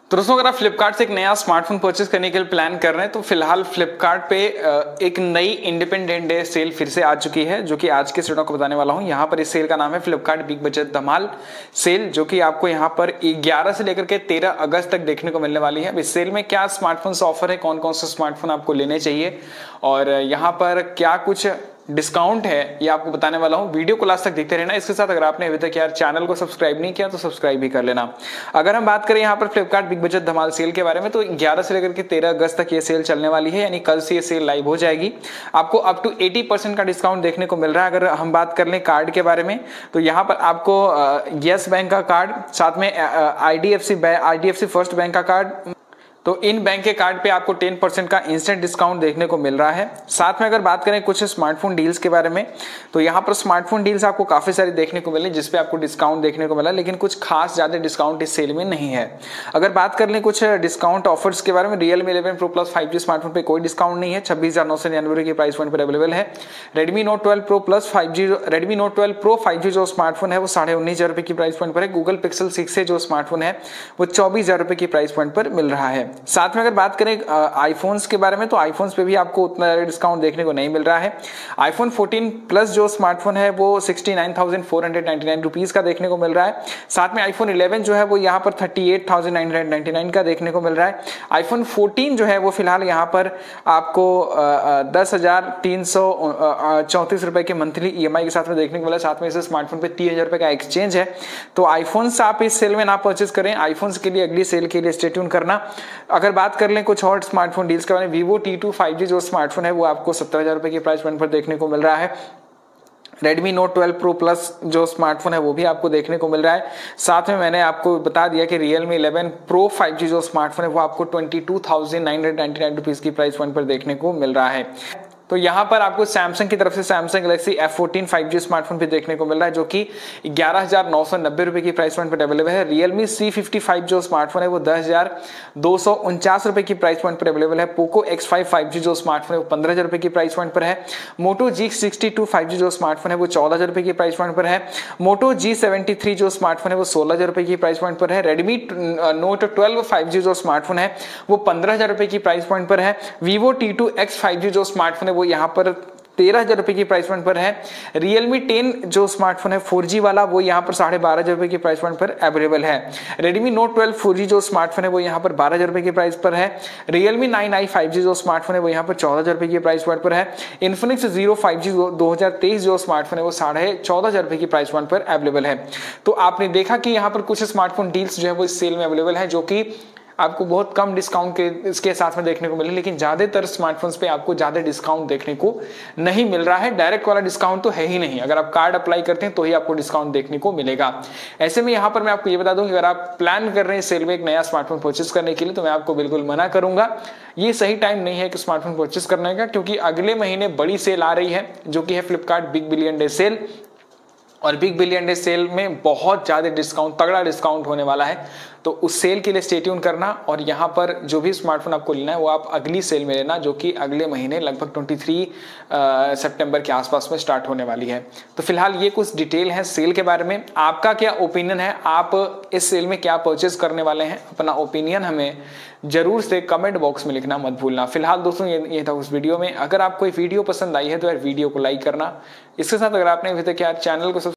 तो दोस्तों अगर आप फ्लिपकार्ट से एक नया स्मार्टफोन परचेस करने के लिए प्लान कर रहे हैं तो फिलहाल फ्लिपकार्ट पे एक नई इंडिपेंडेंट डे सेल फिर से आ चुकी है जो कि आज के स्टूडेंट को बताने वाला हूं। यहाँ पर इस सेल का नाम है फ्लिपकार्ट बिग बजट धमाल सेल, जो कि आपको यहाँ पर 11 से लेकर के 13 अगस्त तक देखने को मिलने वाली है। अब इस सेल में क्या स्मार्टफोन ऑफर है, कौन कौन से स्मार्टफोन आपको लेने चाहिए और यहाँ पर क्या कुछ डिस्काउंट है, ये आपको बताने वाला हूं। वीडियो को लास्ट तक देखते रहना। इसके साथ अगर आपने अभी तक यार चैनल को सब्सक्राइब नहीं किया तो सब्सक्राइब भी कर लेना। अगर हम बात करें यहाँ पर फ्लिपकार्ट बिग बजट धमाल सेल के बारे में तो 11 से लेकर के 13 अगस्त तक ये सेल चलने वाली है, यानी कल से ये सेल लाइव हो जाएगी। आपको अप टू 80% का डिस्काउंट देखने को मिल रहा है। अगर हम बात कर लें कार्ड के बारे में तो यहाँ पर आपको यस बैंक का कार्ड, साथ में IDFC फर्स्ट बैंक का कार्ड, तो इन बैंक के कार्ड पे आपको 10% का इंस्टेंट डिस्काउंट देखने को मिल रहा है। साथ में अगर बात करें कुछ स्मार्टफोन डील्स के बारे में तो यहाँ पर स्मार्टफोन डील्स आपको काफी सारी देखने को मिली जिसपे आपको डिस्काउंट देखने को मिला, लेकिन कुछ खास ज्यादा डिस्काउंट इस सेल में नहीं है। अगर बात कर लें कुछ डिस्काउंट ऑफर्स के बारे में, Realme 11 Pro Plus 5G smartphone पे कोई डिस्काउंट नहीं है, 26,999 की प्राइस पॉइंट पर अवेलेबल है। Redmi Note 12 Pro Plus 5G, Redmi Note 12 Pro 5G जो स्मार्टफोन है वो 19,500 रुपए की प्राइस पॉइंट पर है। Google Pixel 6 से जो स्मार्टफोन है वो 24,000 रुपए की प्राइस पॉइंट पर मिल रहा है। साथ में अगर बात करें आईफोन्स के बारे में तो आईफोन्स पे भी आपको उतना डिस्काउंट देखने को नहीं मिल रहा है। आईफोन 14 प्लस जो स्मार्टफोन है वो 69,499 रुपीज का देखने को मिल रहा है। साथ में आईफोन 11 जो है वो यहाँ पर 38,999 का देखने को मिल रहा है। आईफोन 14 जो है वो फिलहाल यहाँ पर आपको 10,334 रुपए के मंथली EMI के साथ में देखने को मिला। साथ में इस स्मार्टफोन पे 30,000 रुपए का एक्सचेंज है। तो आईफोन आप इस सेल में ना परचेज करें, आईफोन के लिए अगली सेल के लिए स्टे ट्यून करना। अगर बात कर लें कुछ और स्मार्टफोन डील्स के बारे में, Vivo T2 5G जो स्मार्टफोन है वो आपको 17,000 रुपए की प्राइस पॉइंट पर देखने को मिल रहा है। Redmi Note 12 Pro Plus जो स्मार्टफोन है वो भी आपको देखने को मिल रहा है। साथ में मैंने आपको बता दिया कि Realme 11 Pro 5G जो स्मार्टफोन है वो आपको 22,999 रुपीज की प्राइस पॉइंट पर देखने को मिल रहा है। तो यहाँ पर आपको सैमसंग की तरफ से Samsung Galaxy F14 5G smartphone भी देखने को मिल रहा है जो कि 11,990 रुपए की प्राइस पॉइंट पर अवेलेबल है। Realme C55 जो स्मार्टफोन है वो 10,249 रुपए की प्राइस पॉइंट पर अवेलेबल है। Poco X5 5G जो स्मार्टफोन है वो 15,000 रुपए की प्राइस पॉइंट पर है। Moto G62 5G जो स्मार्टफोन है वो 14,000 रुपए की प्राइस पॉइंट पर है। Moto G73 जो स्मार्टफोन है वो 16,000 रुपए की प्राइस पॉइंट पर है। Redmi Note 12 5G जो स्मार्टफोन है वो 15,000 रुपए की प्राइस पॉइंट पर है। Vivo T2X 5G जो स्मार्टफोन है वो यहाँ पर 13,000 रुपए की प्राइस पॉइंट पर है। Realme 10 जो स्मार्टफोन है 4G वाला वो यहाँ पर 12,500 रुपए की प्राइस पॉइंट पर अवेलेबल है। Redmi Note 12 4G जो स्मार्टफोन है वो यहाँ पर 12,000 रुपए की प्राइस पर है। Realme 9i 5G जो स्मार्टफोन है वो यहाँ पर 14,000 रुपए की प्राइस पॉइंट पर है। Infinix Zero 5G 2023 जो स्मार्टफोन है वो 14,500 रुपए की प्राइस पॉइंट पर अवेलेबल है। तो आपने देखा कि यहाँ पर कुछ स्मार्टफोन डील्स जो है वो इस सेल में अवेलेबल है जो कि आपको बहुत कम डिस्काउंट के इसके साथ में देखने को मिले, लेकिन ज्यादातर स्मार्टफोन्स पे आपको ज्यादा डिस्काउंट देखने को नहीं मिल रहा है। डायरेक्ट वाला डिस्काउंट तो है ही नहीं, अगर आप कार्ड अप्लाई करते हैं तो ही आपको डिस्काउंट देखने को मिलेगा। ऐसे में यहाँ पर मैं आपको ये बता दूं कि अगर आप प्लान कर रहे हैं सेल में एक नया स्मार्टफोन परचेस करने के लिए तो मैं आपको बिल्कुल मना करूंगा। ये सही टाइम नहीं है कि स्मार्टफोन परचेस करने का, क्योंकि अगले महीने बड़ी सेल आ रही है जो कि है Flipkart big billion day sale. और बिग बिलियन डे सेल में बहुत ज्यादा डिस्काउंट, तगड़ा डिस्काउंट होने वाला है। तो उस सेल के लिए स्टे ट्यून करना और यहाँ पर जो भी स्मार्टफोन आपको लेना है वो आप अगली सेल में लेना जो कि अगले महीने लगभग 23 सितंबर के आसपास में स्टार्ट होने वाली है। तो फिलहाल ये कुछ डिटेल है सेल के बारे में। आपका क्या ओपिनियन है, आप इस सेल में क्या परचेज करने वाले हैं? अपना ओपिनियन हमें जरूर से कमेंट बॉक्स में लिखना मत भूलना। फिलहाल दोस्तों ये था उस वीडियो में। अगर आपको वीडियो पसंद आई है तो यार वीडियो को लाइक करना। इसके साथ अगर आपने अभी तक यार चैनल को